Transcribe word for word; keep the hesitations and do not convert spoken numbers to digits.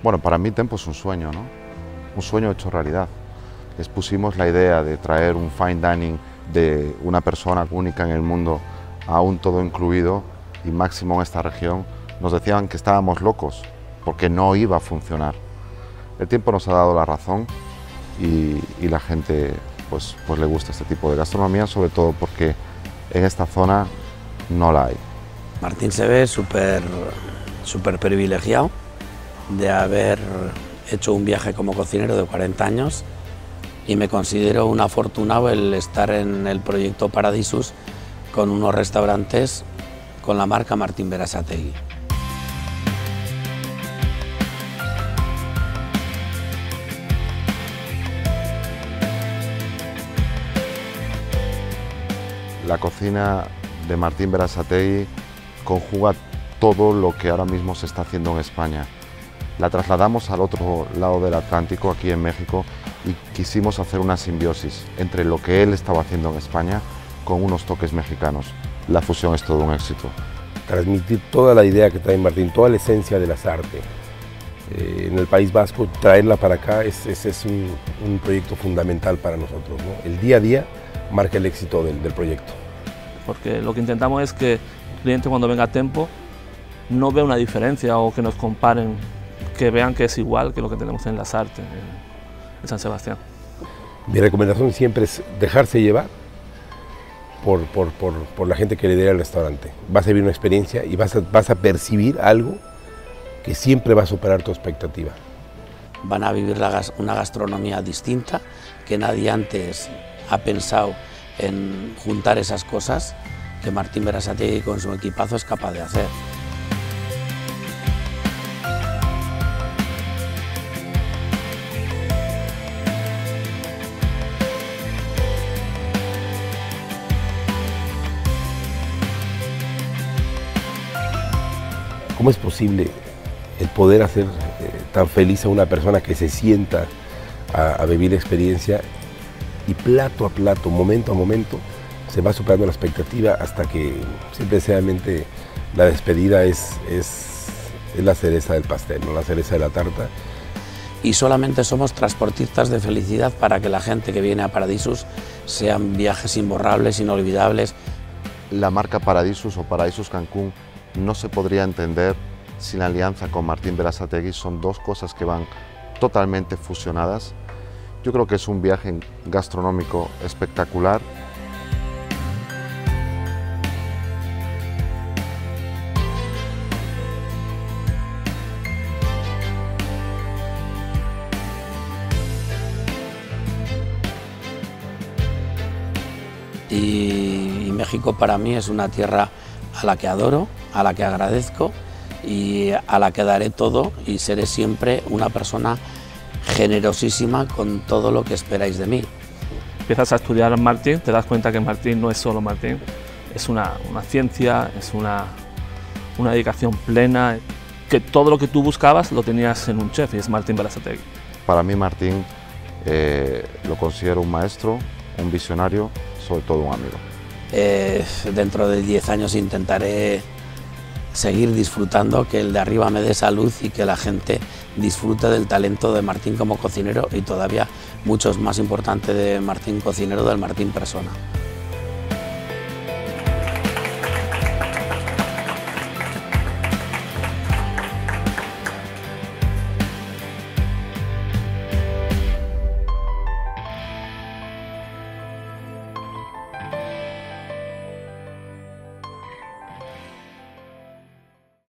Bueno, para mí Tempo es un sueño, ¿no? Un sueño hecho realidad. Les pusimos la idea de traer un fine dining de una persona única en el mundo a un todo incluido y máximo en esta región. Nos decían que estábamos locos porque no iba a funcionar. El tiempo nos ha dado la razón y, y la gente pues, pues le gusta este tipo de gastronomía, sobre todo porque en esta zona no la hay. Martín se ve súper súper privilegiado de haber hecho un viaje como cocinero de cuarenta años y me considero un afortunado el estar en el proyecto Paradisus con unos restaurantes con la marca Martín Berasategui. La cocina de Martín Berasategui conjuga todo lo que ahora mismo se está haciendo en España. La trasladamos al otro lado del Atlántico, aquí en México, y quisimos hacer una simbiosis entre lo que él estaba haciendo en España con unos toques mexicanos. La fusión es todo un éxito. Transmitir toda la idea que trae Martín, toda la esencia de las artes eh, en el País Vasco, traerla para acá es, es, es un, un proyecto fundamental para nosotros, ¿no? El día a día marca el éxito del, del proyecto. Porque lo que intentamos es que el cliente cuando venga a Tempo no vea una diferencia o que nos comparen, que vean que es igual que lo que tenemos en Las Artes, en, en San Sebastián. Mi recomendación siempre es dejarse llevar por, por, por, por la gente que lidera el restaurante. Vas a vivir una experiencia y vas a, vas a percibir algo que siempre va a superar tu expectativa. Van a vivir la, una gastronomía distinta, que nadie antes ha pensado en juntar esas cosas que Martín Berasategui con su equipazo es capaz de hacer. ¿Cómo es posible el poder hacer eh, tan feliz a una persona que se sienta a, a vivir la experiencia y plato a plato, momento a momento, se va superando la expectativa hasta que simplemente la despedida es, es, es la cereza del pastel, ¿no? La cereza de la tarta? Y solamente somos transportistas de felicidad para que la gente que viene a Paradisus sean viajes imborrables, inolvidables. La marca Paradisus o Paradisus Cancún no se podría entender sin la alianza con Martín Berasategui. Son dos cosas que van totalmente fusionadas. Yo creo que es un viaje gastronómico espectacular. Y, y México para mí es una tierra a la que adoro, a la que agradezco y a la que daré todo y seré siempre una persona generosísima con todo lo que esperáis de mí. Empiezas a estudiar Martín, te das cuenta que Martín no es solo Martín, es una, una ciencia, es una, una dedicación plena, que todo lo que tú buscabas lo tenías en un chef y es Martín Berasategui. Para mí Martín eh, lo considero un maestro, un visionario, sobre todo un amigo. Eh, dentro de diez años intentaré seguir disfrutando, que el de arriba me dé salud y que la gente disfrute del talento de Martín como cocinero y todavía mucho más importante de Martín cocinero, del Martín persona.